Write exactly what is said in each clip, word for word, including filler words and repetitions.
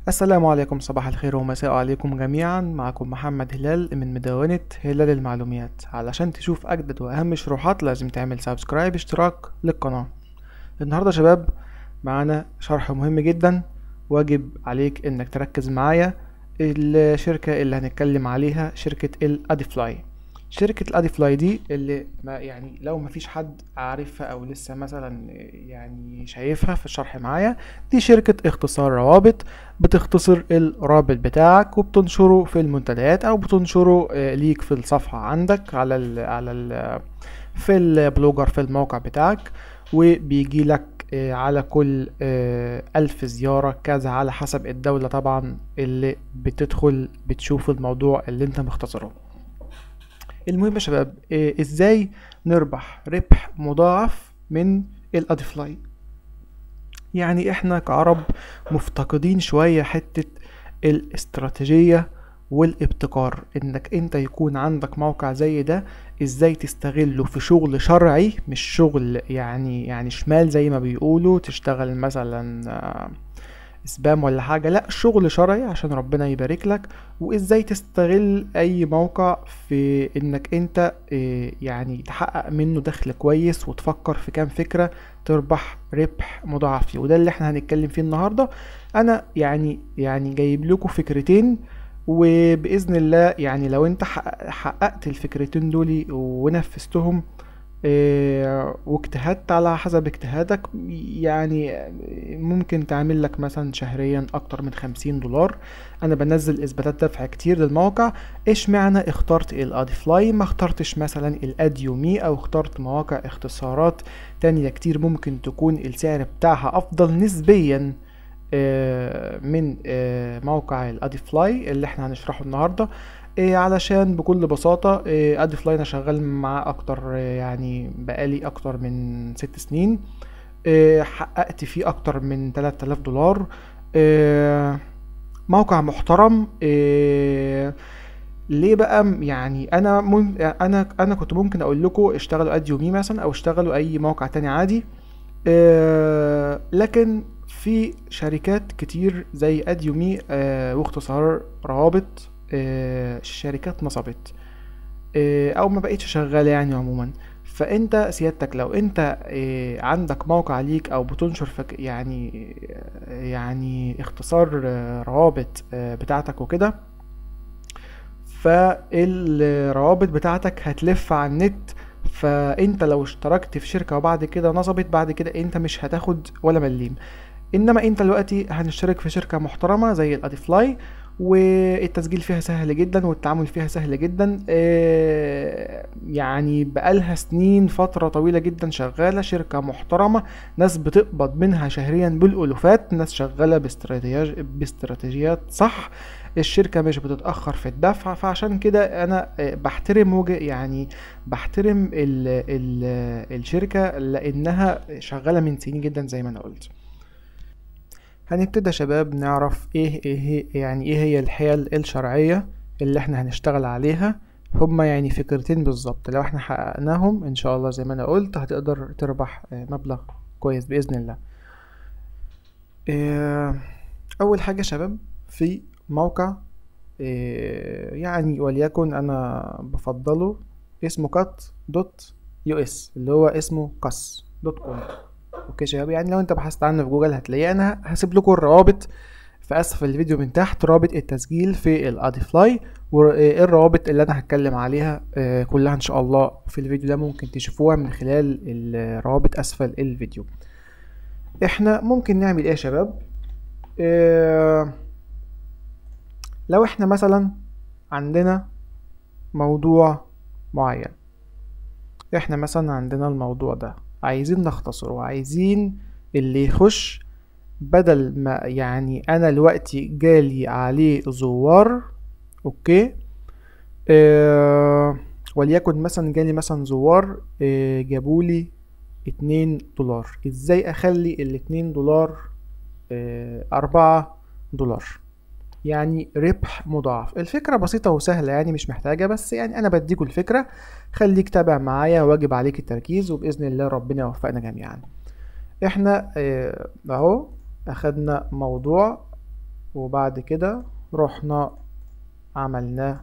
السلام عليكم، صباح الخير ومساء عليكم جميعا. معكم محمد هلال من مدونة هلال المعلومات. علشان تشوف أجدد وأهم الشروحات لازم تعمل سبسكرايب اشتراك للقناة. النهاردة يا شباب معانا شرح مهم جدا، واجب عليك انك تركز معايا. الشركة اللي هنتكلم عليها شركة الاديفلاي. شركة الاديفلاي دي اللي ما يعني لو مفيش حد عارفها او لسه مثلا يعني شايفها في الشرح معايا، دي شركة اختصار روابط. بتختصر الرابط بتاعك وبتنشره في المنتديات او بتنشره آه، ليك في الصفحة عندك على ال على ال في البلوجر في الموقع بتاعك، وبيجي لك آه، على كل آه، ألف زيارة كذا على حسب الدولة طبعا اللي بتدخل بتشوف الموضوع اللي انت مختصره. المهم يا شباب، آه، ازاي نربح ربح مضاعف من الادفلاي؟ يعني احنا كعرب مفتقدين شوية حتة الاستراتيجية والابتكار، انك انت يكون عندك موقع زي ده ازاي تستغله في شغل شرعي، مش شغل يعني يعني شمال زي ما بيقولوا تشتغل مثلا آه، سبام ولا حاجة. لا، شغل شرعي عشان ربنا يبارك لك. وازاي تستغل اي موقع في انك انت إيه، يعني تحقق منه دخل كويس وتفكر في كام فكرة تربح ربح مضاعف فيه، وده اللي احنا هنتكلم فيه النهاردة. انا يعني يعني جايب لكم فكرتين، وبإذن الله يعني لو انت حقق- حققت الفكرتين دول ونفذتهم إيه، واجتهدت على حسب اجتهادك، يعني ممكن تعمل لك مثلا شهريا اكتر من خمسين دولار. انا بنزل اثباتات دفع كتير للمواقع. ايش معنى اخترت الادفلاي ما اخترتش مثلا الاديومي او اخترت مواقع اختصارات تانية كتير ممكن تكون السعر بتاعها افضل نسبيا آه، من آه، موقع الادفلاي اللي احنا هنشرحه النهارده. إيه، علشان بكل بساطة إيه ادفلاي انا شغال معاه اكتر، إيه يعني بقالي اكتر من ست سنين. إيه، حققت فيه اكتر من تلات آلاف دولار. إيه، موقع محترم. إيه، ليه بقى؟ م- يعني انا من انا انا كنت ممكن اقول لكم اشتغلوا اديومي مثلا او اشتغلوا اي موقع تاني عادي. آه، لكن في شركات كتير زي اديومي آه، واختصار روابط، آه، الشركات نصبت آه، او ما بقتش شغاله يعني عموما. فانت سيادتك لو انت آه، عندك موقع ليك او بتنشر فك يعني آه، يعني اختصار آه، روابط آه، بتاعتك وكده، فالروابط بتاعتك هتلف على النت. فانت لو اشتركت في شركة وبعد كده نصبت بعد كده انت مش هتاخد ولا مليم. انما انت دلوقتي هنشترك في شركة محترمة زي الاديفلاي، والتسجيل فيها سهل جدا والتعامل فيها سهل جدا. آه، يعني بقالها سنين فترة طويلة جدا شغالة، شركة محترمة، ناس بتقبض منها شهريا بالألوفات، ناس شغالة باستراتيجيات باستراتيجيات صح. الشركة مش بتتأخر في الدفع. فعشان كده أنا آه، بحترم وجه يعني بحترم ال ال الشركة لأنها شغالة من سنين جدا زي ما أنا قلت. هنبتدي يا شباب نعرف ايه ايه هي- يعني ايه هي الحيل الشرعية اللي احنا هنشتغل عليها. هما يعني فكرتين بالظبط، لو احنا حققناهم ان شاء الله زي ما انا قلت هتقدر تربح آه، مبلغ كويس بإذن الله. آه، اول حاجة يا شباب، في موقع آه، يعني وليكن انا بفضله، اسمه كات دوت يو اس، اللي هو اسمه كاس دوت كوم. اوكي يا شباب، يعني لو انت بحثت عنه في جوجل هتلاقيه. انا هسيب لكم الروابط في اسفل الفيديو من تحت، رابط التسجيل في الاديفلاي والروابط اللي انا هتكلم عليها آه، كلها ان شاء الله في الفيديو ده ممكن تشوفوها من خلال الروابط اسفل الفيديو. احنا ممكن نعمل ايه يا شباب؟ آه، لو احنا مثلا عندنا موضوع معين، احنا مثلا عندنا الموضوع ده عايزين نختصره وعايزين اللي يخش، بدل ما يعني انا دلوقتي جالي عليه زوار. اوكي، آه وليكن مثلا جالي مثلا زوار آه جابولي اتنين دولار. ازاي اخلي الاتنين دولار آه اربعة دولار؟ يعني ربح مضاعف. الفكرة بسيطة وسهلة يعني مش محتاجة، بس يعني انا بديكوا الفكرة. خليك تابع معايا، واجب عليك التركيز، وبإذن الله ربنا يوفقنا جميعا. احنا آه، اهو اخدنا موضوع وبعد كده رحنا عملناه،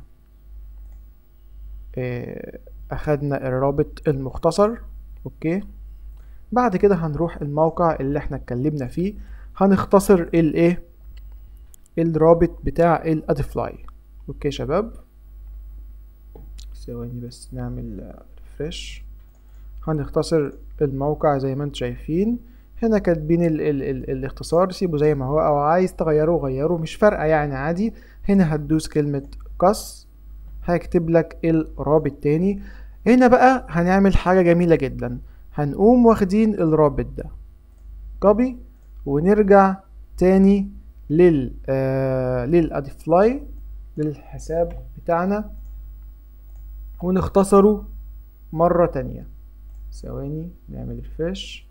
اه اخدنا الرابط المختصر. اوكي، بعد كده هنروح الموقع اللي احنا اتكلمنا فيه، هنختصر الايه الرابط بتاع الادفلاي. اوكي شباب، ثواني بس نعمل ريفرش. هنختصر الموقع زي ما انتم شايفين هنا كاتبين ال ال ال الاختصار، سيبه زي ما هو، او عايز تغيره غيره مش فارقه يعني عادي. هنا هتدوس كلمه قص، هيكتب لك الرابط تاني. هنا بقى هنعمل حاجه جميله جدا، هنقوم واخدين الرابط ده كوبي ونرجع تاني لل آه للادفلاي للحساب بتاعنا ونختصره مرة تانية. ثواني نعمل ريفرش،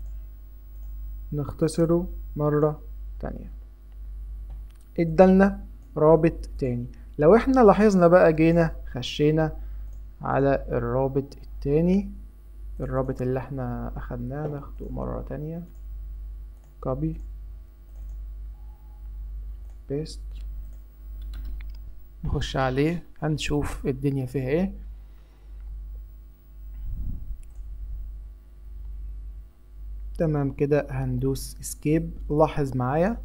نختصره مرة تانية، ادالنا رابط تاني. لو احنا لاحظنا بقى جينا خشينا على الرابط التاني، الرابط اللي احنا اخدناه ناخده مرة تانية، كوبي بيست، نخش عليه هنشوف الدنيا فيها ايه. تمام كده، هندوس اسكيب. لاحظ معايا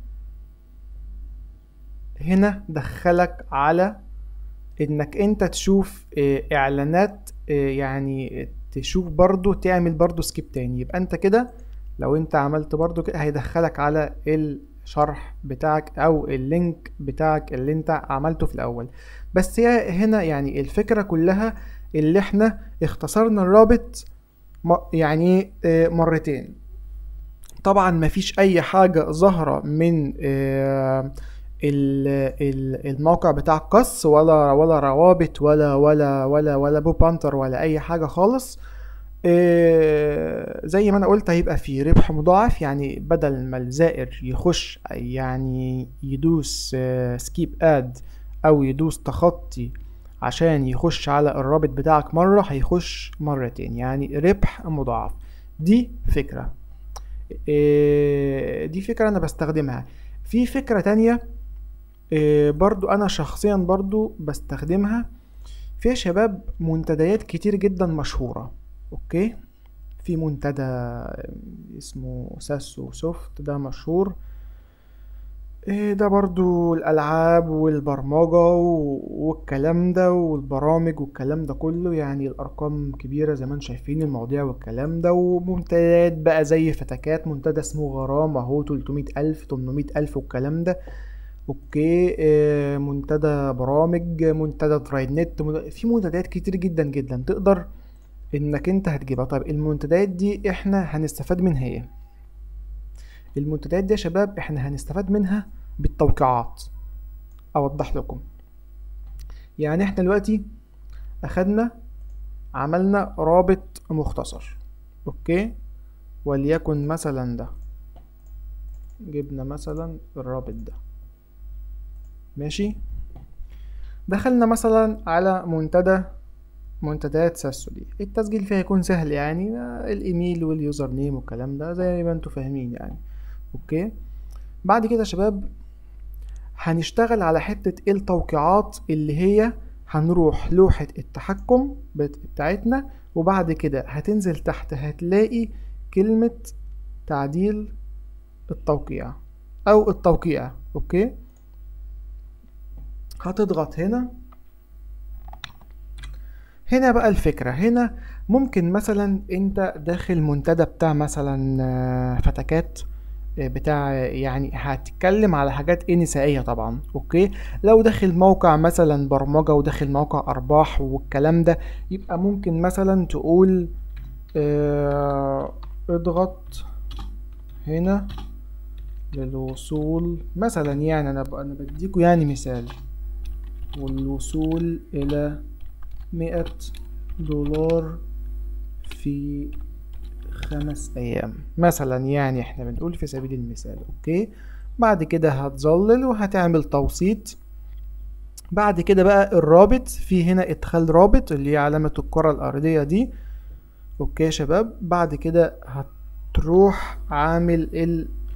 هنا دخلك على انك انت تشوف اعلانات، يعني تشوف برضو تعمل برضو سكيب تاني. يبقى انت كده لو انت عملت برضو كده هيدخلك على الشرح بتاعك او اللينك بتاعك اللي انت عملته في الاول. بس هي هنا يعني الفكرة كلها اللي احنا اختصرنا الرابط يعني مرتين. طبعا مفيش اي حاجة ظاهرة من الموقع بتاع قص ولا ولا روابط ولا ولا ولا ولا بو بانتر ولا اي حاجة خالص. زي ما انا قلت هيبقى في ربح مضاعف، يعني بدل ما الزائر يخش يعني يدوس سكيب اد او يدوس تخطي عشان يخش على الرابط بتاعك مرة، هيخش مرتين، يعني ربح مضاعف. دي فكرة، دي فكرة انا بستخدمها. في فكرة تانية برضو انا شخصيا برضو بستخدمها في شباب، منتديات كتير جدا مشهورة. اوكي، في منتدى اسمه ساسو سوفت، ده مشهور، ده برضو الالعاب والبرمجة والكلام ده والبرامج والكلام ده كله، يعني الارقام كبيرة زي ما انتم شايفين المواضيع والكلام ده. ومنتديات بقى زي فتكات، منتدى اسمه غرام اهو تلتمية الف تمنمية الف والكلام ده. اوكي، منتدى برامج، منتدى ترايد نت، في منتديات كتير جدا جدا تقدر انك انت هتجيبها. طيب المنتديات دي احنا هنستفاد منها ايه؟ المنتديات دي يا شباب احنا هنستفاد منها بالتوقيعات. اوضح لكم، يعني احنا دلوقتي اخدنا عملنا رابط مختصر، اوكي، وليكن مثلا ده، جبنا مثلا الرابط ده، ماشي. دخلنا مثلا على منتدى منتديات ساسو دي، التسجيل فيها يكون سهل، يعني الايميل واليوزر نيم والكلام ده زي ما انتوا فاهمين يعني. اوكي، بعد كده يا شباب هنشتغل على حتة التوقيعات، اللي هي هنروح لوحة التحكم بتاعتنا، وبعد كده هتنزل تحت هتلاقي كلمة تعديل التوقيع او التوقيع. اوكي، هتضغط هنا. هنا بقى الفكرة، هنا ممكن مثلا انت داخل منتدى بتاع مثلا فتكات بتاع، يعني هتتكلم على حاجات نسائية طبعا. اوكي، لو داخل موقع مثلا برمجة وداخل موقع ارباح والكلام ده، يبقى ممكن مثلا تقول اه اضغط هنا للوصول مثلا، يعني انا انا بديكوا يعني مثال، والوصول الى مئة دولار في خمس ايام مثلا، يعني احنا بنقول في سبيل المثال. اوكي، بعد كده هتظلل وهتعمل توسيط. بعد كده بقى الرابط، في هنا ادخال رابط اللي هي علامة الكرة الارضية دي. اوكي يا شباب، بعد كده هتروح عامل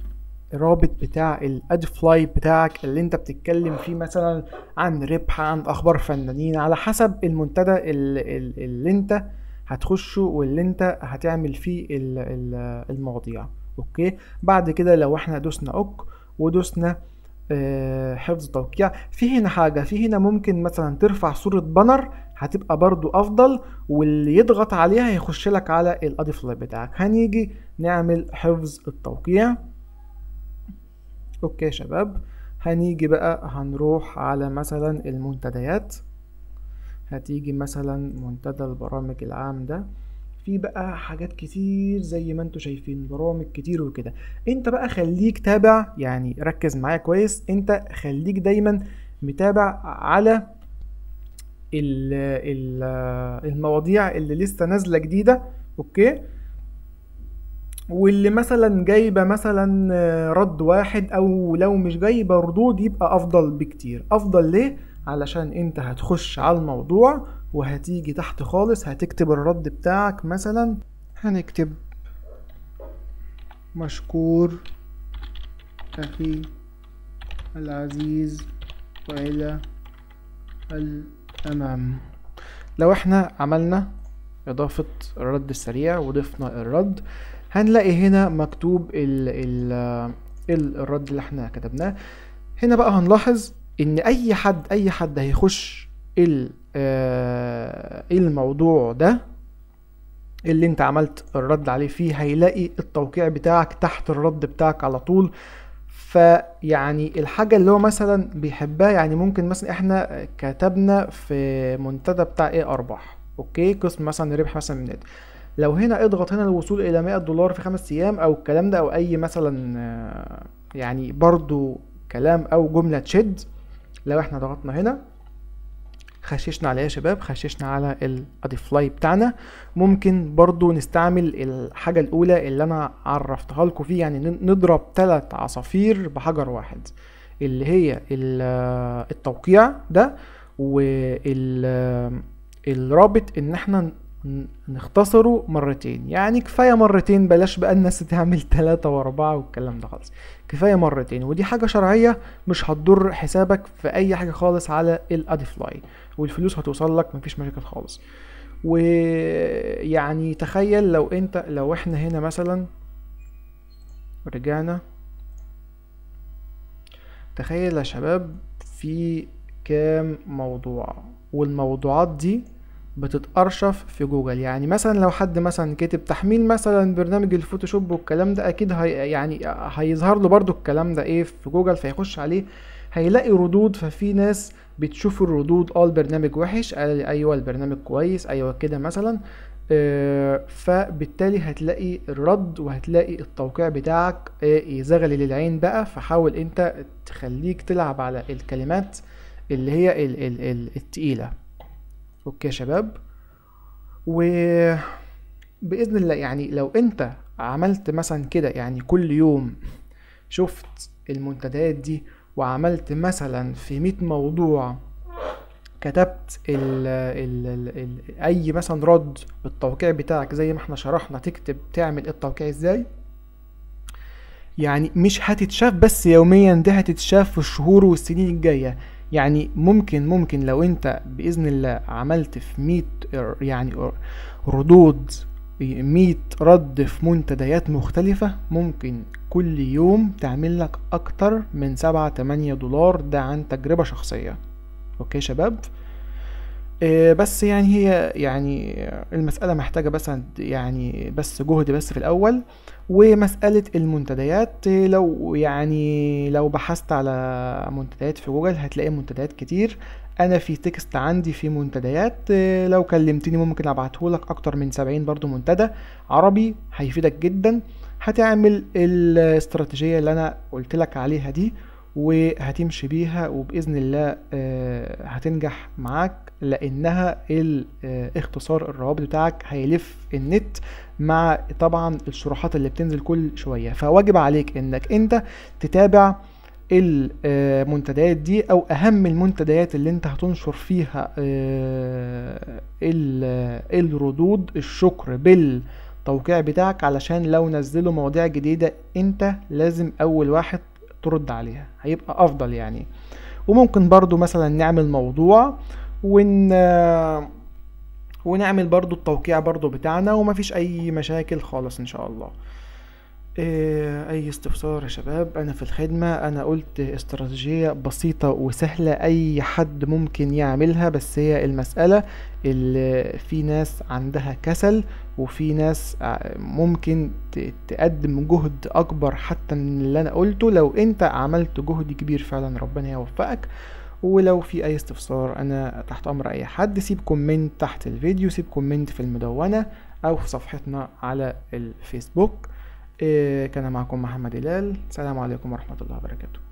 الرابط بتاع الاد فلاي بتاعك اللي انت بتتكلم فيه مثلا عن ربح، عن اخبار فنانين، على حسب المنتدى اللي, اللي انت هتخشه واللي انت هتعمل فيه ال- ال- المواضيع. اوكي، بعد كده لو احنا دوسنا اوك ودوسنا آه، حفظ توقيع، في هنا حاجة، في هنا ممكن مثلا ترفع صورة بانر، هتبقى برضو افضل، واللي يضغط عليها يخش لك على الادي فلاي بتاعك. هنيجي نعمل حفظ التوقيع. اوكي يا شباب، هنيجي بقى هنروح على مثلا المنتديات، هتيجي مثلا منتدى البرامج العام ده، في بقى حاجات كتير زي ما انتوا شايفين، برامج كتير وكده. انت بقى خليك تابع، يعني ركز معايا كويس، انت خليك دايما متابع على ال ال المواضيع اللي لسه نازلة جديدة. اوكي، واللي مثلا جايبة مثلا آه، رد واحد، او لو مش جايبة ردود يبقى افضل بكتير. افضل ليه؟ علشان انت هتخش على الموضوع وهتيجي تحت خالص هتكتب الرد بتاعك. مثلا هنكتب مشكور اخي العزيز والى الامام. لو احنا عملنا اضافة الرد السريع وضفنا الرد، هنلاقي هنا مكتوب ال ال ال- الرد اللي احنا كتبناه. هنا بقى هنلاحظ ان اي حد اي حد هيخش ال آه، الموضوع ده اللي انت عملت الرد عليه فيه، هيلاقي التوقيع بتاعك تحت الرد بتاعك على طول. فيعني الحاجة اللي هو مثلا بيحبها، يعني ممكن مثلا احنا كتبنا في منتدى بتاع ايه ارباح، اوكي، قسم مثلا ربح مثلا من نت، لو هنا اضغط هنا الوصول الى مئة دولار في خمس ايام او الكلام ده، او اي مثلا آه، يعني برضو كلام او جملة تشد، لو احنا ضغطنا هنا خششنا على ايه يا شباب؟ خششنا على الاديفلاي بتاعنا. ممكن برضو نستعمل الحاجة الاولى اللي انا عرفتها لكم فيه، يعني ن- نضرب ثلاث عصافير بحجر واحد، اللي هي ال- التوقيع ده والرابط، ان احنا ن- نختصره مرتين. يعني كفاية مرتين، بلاش بقى الناس تعمل ثلاثة واربعة والكلام ده خالص، كفاية مرتين، ودي حاجة شرعية مش هتضر حسابك في اي حاجة خالص على الاديفلاي، والفلوس هتوصل لك مفيش مشاكل خالص. ويعني تخيل لو انت لو احنا هنا مثلا رجعنا، تخيل يا شباب في كام موضوع، والموضوعات دي بتتأرشف في جوجل. يعني مثلا لو حد مثلا كتب تحميل مثلا برنامج الفوتوشوب والكلام ده، اكيد هي يعني هيظهر له برضو الكلام ده ايه في جوجل، فيخش عليه هيلاقي ردود. ففي ناس بتشوف الردود، اه البرنامج وحش، آه ايوه البرنامج كويس، ايوه كده مثلا. آه، فبالتالي هتلاقي الرد وهتلاقي التوقيع بتاعك آه، يزغلل العين بقى. فحاول انت تخليك تلعب على الكلمات اللي هي ال ال ال التقيلة. اوكي يا شباب، وبإذن الله يعني لو انت عملت مثلا كده، يعني كل يوم شفت المنتديات دي وعملت مثلا في مية موضوع، كتبت ال ال ال ال اي مثلا رد بالتوقيع بتاعك زي ما احنا شرحنا تكتب تعمل التوقيع ازاي، يعني مش هتتشاف بس يوميا، ده هتتشاف في الشهور والسنين الجاية. يعني ممكن ممكن لو انت بإذن الله عملت في مية يعني ردود، مية رد في منتديات مختلفة، ممكن كل يوم تعمل لك اكتر من سبعة تمانية دولار، ده عن تجربة شخصية. اوكي يا شباب، آه، بس يعني هي يعني المسألة محتاجة بس عند- يعني بس جهد بس في الأول. ومسألة المنتديات، آه، لو يعني لو بحثت على منتديات في جوجل هتلاقي منتديات كتير. أنا في تكست عندي في منتديات، آه، لو كلمتني ممكن أبعتهولك أكتر من سبعين برضو منتدى عربي، هيفيدك جدا. هتعمل الاستراتيجية اللي أنا قلتلك عليها دي وهتمشي بيها، وبإذن الله آه، هتنجح معاك، لأنها ال- آه، اختصار الروابط بتاعك هيلف النت مع طبعا الشروحات اللي بتنزل كل شوية. فواجب عليك انك انت تتابع المنتديات دي، او اهم المنتديات اللي انت هتنشر فيها آه، ال- الردود الشكر التوقيع بتاعك، علشان لو نزلوا مواضيع جديدة انت لازم اول واحد ترد عليها، هيبقى افضل يعني. وممكن برضو مثلا نعمل موضوع ون ونعمل برضو التوقيع برضو بتاعنا، ومفيش اي مشاكل خالص ان شاء الله. إيه، اي استفسار يا شباب انا في الخدمة. انا قلت استراتيجية بسيطة وسهلة اي حد ممكن يعملها، بس هي المسألة اللي في ناس عندها كسل، وفي ناس ع- ممكن ت- تقدم جهد اكبر حتى من اللي انا قلته. لو انت عملت جهد كبير فعلا ربنا يوفقك. ولو في اي استفسار انا تحت امر اي حد. سيب كومنت تحت الفيديو، سيب كومنت في المدونة او في صفحتنا على الفيسبوك. إيه، كان معكم محمد هلال. السلام عليكم ورحمة الله وبركاته.